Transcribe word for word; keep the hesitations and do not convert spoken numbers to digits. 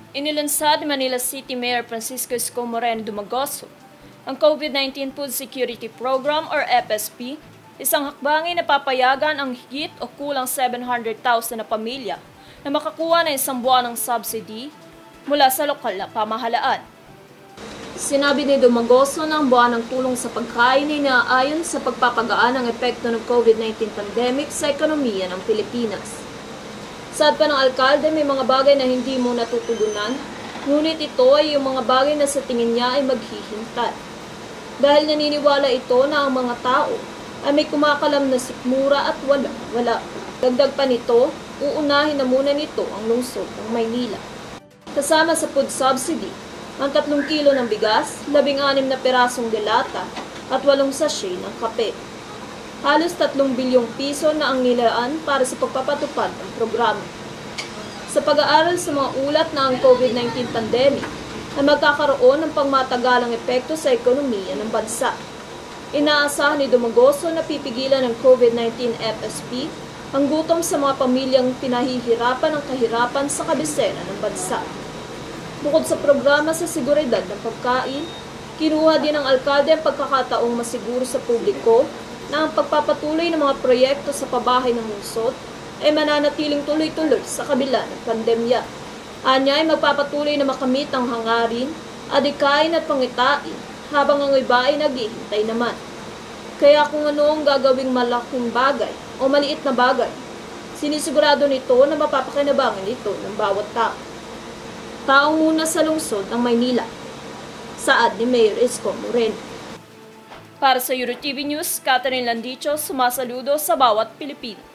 Inilunsad ni Manila City Mayor Francisco Isko Moreno Dumagoso ang COVID nineteen Food Security Program or F S P, isang hakbangin na papayagan ang higit o kulang seven hundred thousand na pamilya na makakuha ng isang buwan ng subsidy mula sa lokal na pamahalaan. Sinabi ni Dumagoso na ang buwan ng tulong sa pagkain ay naaayon sa pagpapagaan ng epekto ng COVID nineteen pandemic sa ekonomiya ng Pilipinas. Saad pa ng alkalde, may mga bagay na hindi mo natutugunan, ngunit ito ay yung mga bagay na sa tingin niya ay maghihintay. Dahil naniniwala ito na ang mga tao ay may kumakalam na sikmura at wala, wala. Dagdag pa nito, uunahin na muna nito ang lungsod ng Maynila. Kasama sa food subsidy, ang tatlong kilo ng bigas, labing anim na pirasong delata at walong sachet ng kape. Halos tatlong bilyong piso na ang nilaan para sa pagpapatupad ng programa. Sa pag-aaral sa mga ulat na ang COVID nineteen pandemic ay magkakaroon ng pangmatagalang epekto sa ekonomiya ng bansa. Inaasahan ni Dumagoso na pipigilan ng COVID nineteen F S P ang gutom sa mga pamilyang pinahihirapan ng kahirapan sa kabisera ng bansa. Bukod sa programa sa seguridad ng pagkain, kinuha din ng alkalde ang pagkakataong masiguro sa publiko na ang pagpapatuloy ng mga proyekto sa pabahay ng lungsod ay mananatiling tuloy-tuloy sa kabila ng pandemya. Anya ay magpapatuloy na makamit ang hangarin, adikain at pangitain habang ang iba ay naghihintay naman. Kaya kung ano ang gagawing malaking bagay o maliit na bagay, sinisigurado nito na mapapakinabangan ito ng bawat tao. Taong muna sa lungsod ng Maynila. Saad ni Mayor Isko Moreno. Para sa Euro T V News, Catherine Landicho, sumasaludo sa bawat Pilipino.